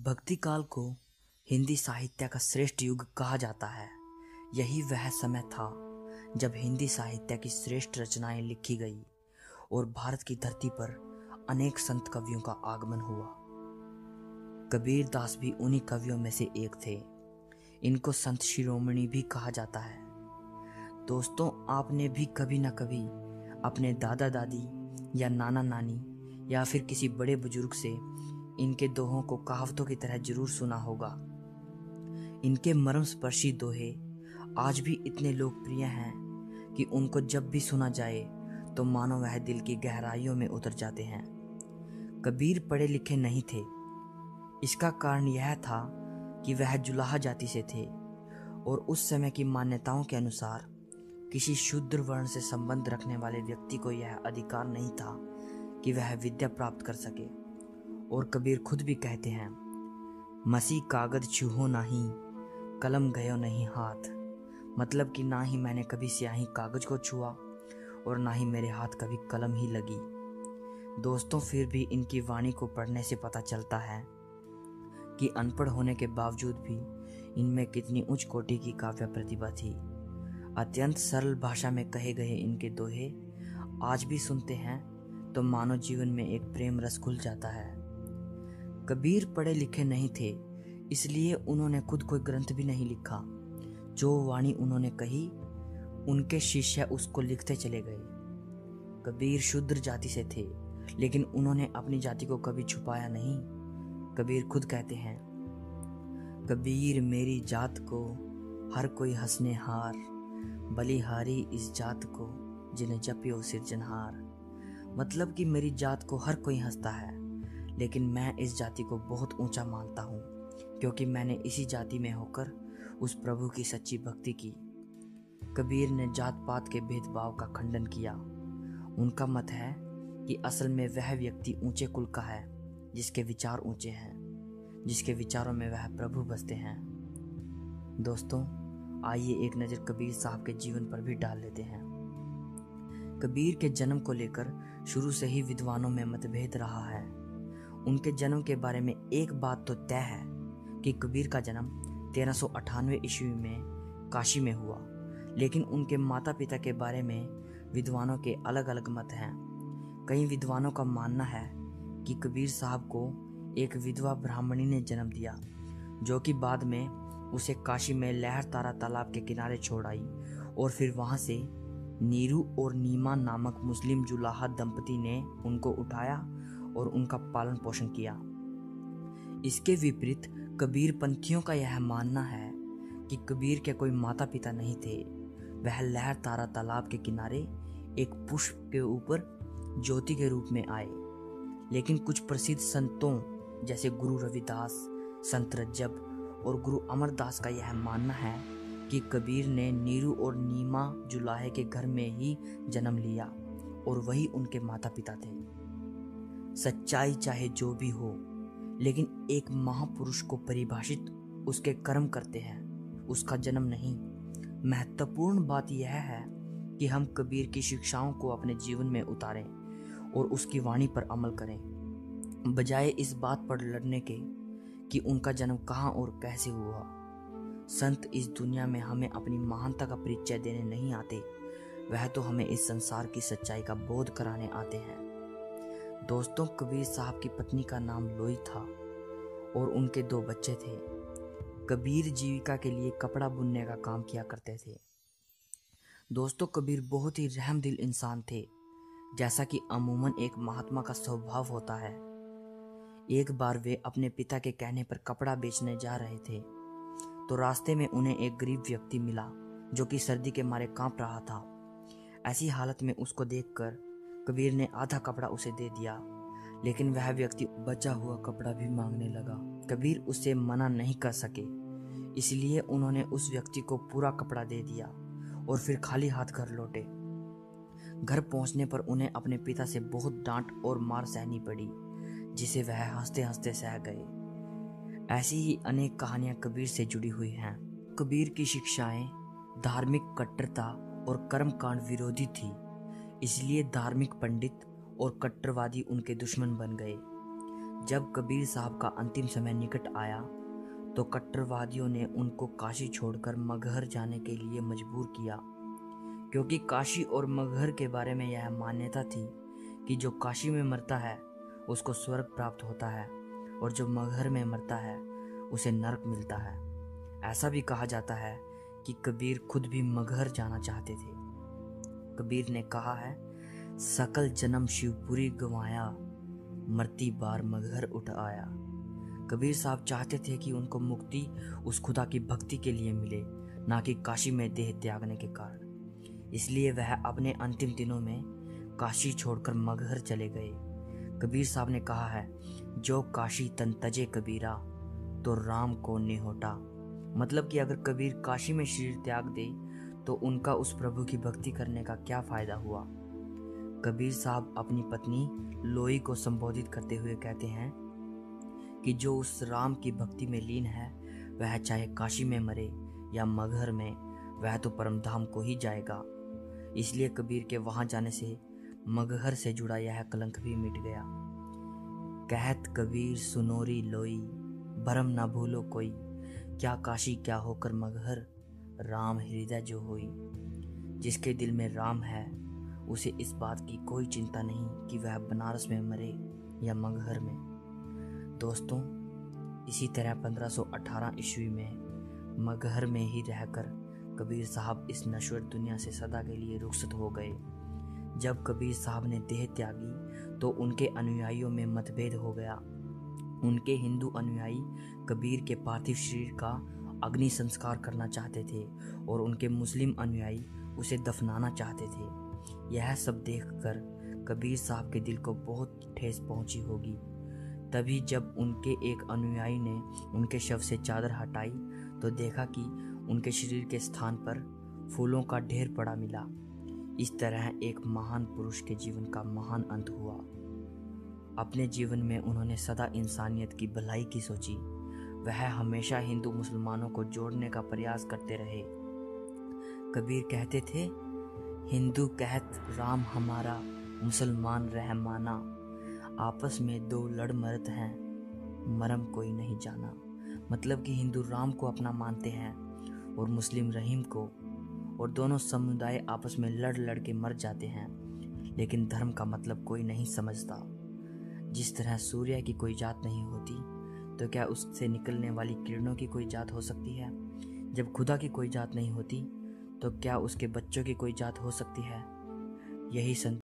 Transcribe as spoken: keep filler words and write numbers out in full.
भक्ति काल को हिंदी साहित्य का श्रेष्ठ युग कहा जाता है। यही वह समय था जब हिंदी साहित्य की श्रेष्ठ रचनाएं लिखी गई और भारत की धरती पर अनेक संत कवियों का आगमन हुआ। कबीर दास भी उन्हीं कवियों में से एक थे। इनको संत शिरोमणि भी कहा जाता है। दोस्तों, आपने भी कभी न कभी अपने दादा दादी या नाना नानी या फिर किसी बड़े बुजुर्ग से इनके दोहों को कहावतों की तरह जरूर सुना होगा। इनके मर्मस्पर्शी दोहे आज भी इतने लोकप्रिय हैं कि उनको जब भी सुना जाए तो मानो वह दिल की गहराइयों में उतर जाते हैं। कबीर पढ़े लिखे नहीं थे। इसका कारण यह था कि वह जुलाहा जाति से थे और उस समय की मान्यताओं के अनुसार किसी शूद्र वर्ण से संबंध रखने वाले व्यक्ति को यह अधिकार नहीं था कि वह विद्या प्राप्त कर सके। और कबीर खुद भी कहते हैं, मसी कागद छूहो नाही, कलम गयो नहीं हाथ। मतलब कि ना ही मैंने कभी स्याही कागज को छुआ और ना ही मेरे हाथ कभी कलम ही लगी। दोस्तों, फिर भी इनकी वाणी को पढ़ने से पता चलता है कि अनपढ़ होने के बावजूद भी इनमें कितनी उच्च कोटि की काव्य प्रतिभा थी। अत्यंत सरल भाषा में कहे गए इनके दोहे आज भी सुनते हैं तो मानव जीवन में एक प्रेम रस घुल जाता है। कबीर पढ़े लिखे नहीं थे, इसलिए उन्होंने खुद कोई ग्रंथ भी नहीं लिखा। जो वाणी उन्होंने कही, उनके शिष्य उसको लिखते चले गए। कबीर शूद्र जाति से थे, लेकिन उन्होंने अपनी जाति को कभी छुपाया नहीं। कबीर खुद कहते हैं, कबीर मेरी जात को हर कोई हंसने हार, बलिहारी इस जात को जिन्हें जपियो सिरजनहार। मतलब कि मेरी जात को हर कोई हंसता है, लेकिन मैं इस जाति को बहुत ऊंचा मानता हूँ, क्योंकि मैंने इसी जाति में होकर उस प्रभु की सच्ची भक्ति की। कबीर ने जात पात के भेदभाव का खंडन किया। उनका मत है कि असल में वह व्यक्ति ऊंचे कुल का है जिसके विचार ऊंचे हैं, जिसके विचारों में वह प्रभु बसते हैं। दोस्तों, आइए एक नज़र कबीर साहब के जीवन पर भी डाल लेते हैं। कबीर के जन्म को लेकर शुरू से ही विद्वानों में मतभेद रहा है। उनके जन्म के बारे में एक बात तो तय है कि कबीर का जन्म तेरह सौ अट्ठानवे ईस्वी में काशी में हुआ, लेकिन उनके माता पिता के बारे में विद्वानों के अलग अलग मत हैं। कई विद्वानों का मानना है कि कबीर साहब को एक विधवा ब्राह्मणी ने जन्म दिया, जो कि बाद में उसे काशी में लहर तारा तालाब के किनारे छोड़ आई और फिर वहां से नीरू और नीमा नामक मुस्लिम जुलाहा दंपति ने उनको उठाया और उनका पालन पोषण किया। इसके विपरीत कबीर पंथियों का यह मानना है कि कबीर के कोई माता पिता नहीं थे। वह लहर तारा तालाब के किनारे एक पुष्प के ऊपर ज्योति के रूप में आए। लेकिन कुछ प्रसिद्ध संतों जैसे गुरु रविदास, संत रज्जब और गुरु अमरदास का यह मानना है कि कबीर ने नीरू और नीमा जुलाहे के घर में ही जन्म लिया और वही उनके माता पिता थे। सच्चाई चाहे जो भी हो, लेकिन एक महापुरुष को परिभाषित उसके कर्म करते हैं, उसका जन्म नहीं। महत्वपूर्ण बात यह है कि हम कबीर की शिक्षाओं को अपने जीवन में उतारें और उसकी वाणी पर अमल करें, बजाय इस बात पर लड़ने के कि उनका जन्म कहाँ और कैसे हुआ। संत इस दुनिया में हमें अपनी महानता का परिचय देने नहीं आते, वह तो हमें इस संसार की सच्चाई का बोध कराने आते हैं। दोस्तों, कबीर साहब की पत्नी का नाम लोई था और उनके दो बच्चे थे। कबीर जीविका के लिए कपड़ा बुनने का काम किया करते थे। दोस्तों, कबीर बहुत ही रहमदिल इंसान थे, जैसा कि अमूमन एक महात्मा का स्वभाव होता है। एक बार वे अपने पिता के कहने पर कपड़ा बेचने जा रहे थे, तो रास्ते में उन्हें एक गरीब व्यक्ति मिला जो कि सर्दी के मारे कांप रहा था। ऐसी हालत में उसको देखकर कबीर ने आधा कपड़ा उसे दे दिया, लेकिन वह व्यक्ति बचा हुआ कपड़ा भी मांगने लगा। कबीर उसे मना नहीं कर सके, इसलिए उन्होंने उस व्यक्ति को पूरा कपड़ा दे दिया और फिर खाली हाथ घर लौटे। घर पहुंचने पर उन्हें अपने पिता से बहुत डांट और मार सहनी पड़ी, जिसे वह हंसते हंसते सह गए। ऐसी ही अनेक कहानियां कबीर से जुड़ी हुई हैं। कबीर की शिक्षाएं धार्मिक कट्टरता और कर्मकांड विरोधी थी, इसलिए धार्मिक पंडित और कट्टरवादी उनके दुश्मन बन गए। जब कबीर साहब का अंतिम समय निकट आया तो कट्टरवादियों ने उनको काशी छोड़कर मगहर जाने के लिए मजबूर किया, क्योंकि काशी और मगहर के बारे में यह मान्यता थी कि जो काशी में मरता है उसको स्वर्ग प्राप्त होता है और जो मगहर में मरता है उसे नरक मिलता है। ऐसा भी कहा जाता है कि कबीर खुद भी मगहर जाना चाहते थे। कबीर ने कहा है, सकल जन्म शिवपुरी गंवाया, मरती बार मगहर उठ आया। कबीर साहब चाहते थे कि उनको मुक्ति उस खुदा की भक्ति के लिए मिले, ना कि काशी में देह त्यागने के कारण। इसलिए वह अपने अंतिम दिनों में काशी छोड़कर मगहर चले गए। कबीर साहब ने कहा है, जो काशी तन तजे कबीरा, तो राम को निहोटा। मतलब कि अगर कबीर काशी में शरीर त्याग दे तो उनका उस प्रभु की भक्ति करने का क्या फायदा हुआ। कबीर साहब अपनी पत्नी लोई को संबोधित करते हुए कहते हैं कि जो उस राम की भक्ति में लीन है वह चाहे काशी में मरे या मगहर में, वह तो परम धाम को ही जाएगा। इसलिए कबीर के वहां जाने से मगहर से जुड़ा यह कलंक भी मिट गया। कहत कबीर सुनोरी लोई, भरम ना भूलो कोई, क्या काशी क्या होकर मगहर, राम हृदय जो होई। जिसके दिल में राम है उसे इस बात की कोई चिंता नहीं कि वह बनारस में मरे या मगहर में। दोस्तों, इसी तरह पंद्रह सौ अठारह ईस्वी में मगहर में ही रहकर कबीर साहब इस नश्वर दुनिया से सदा के लिए रुखसत हो गए। जब कबीर साहब ने देह त्यागी तो उनके अनुयायियों में मतभेद हो गया। उनके हिंदू अनुयायी कबीर के पार्थिव शरीर का अग्नि संस्कार करना चाहते थे और उनके मुस्लिम अनुयायी उसे दफनाना चाहते थे। यह सब देखकर कबीर साहब के दिल को बहुत ठेस पहुंची होगी। तभी जब उनके एक अनुयायी ने उनके शव से चादर हटाई तो देखा कि उनके शरीर के स्थान पर फूलों का ढेर पड़ा मिला। इस तरह एक महान पुरुष के जीवन का महान अंत हुआ। अपने जीवन में उन्होंने सदा इंसानियत की भलाई की सोची। वह हमेशा हिंदू मुसलमानों को जोड़ने का प्रयास करते रहे। कबीर कहते थे, हिंदू कहत राम हमारा, मुसलमान रहमाना, आपस में दो लड़ मरत हैं, मरम कोई नहीं जाना। मतलब कि हिंदू राम को अपना मानते हैं और मुस्लिम रहीम को, और दोनों समुदाय आपस में लड़ लड़ के मर जाते हैं, लेकिन धर्म का मतलब कोई नहीं समझता। जिस तरह सूर्य की कोई जात नहीं होती, तो क्या उससे निकलने वाली किरणों की कोई जात हो सकती है? जब खुदा की कोई जात नहीं होती, तो क्या उसके बच्चों की कोई जात हो सकती है? यही संत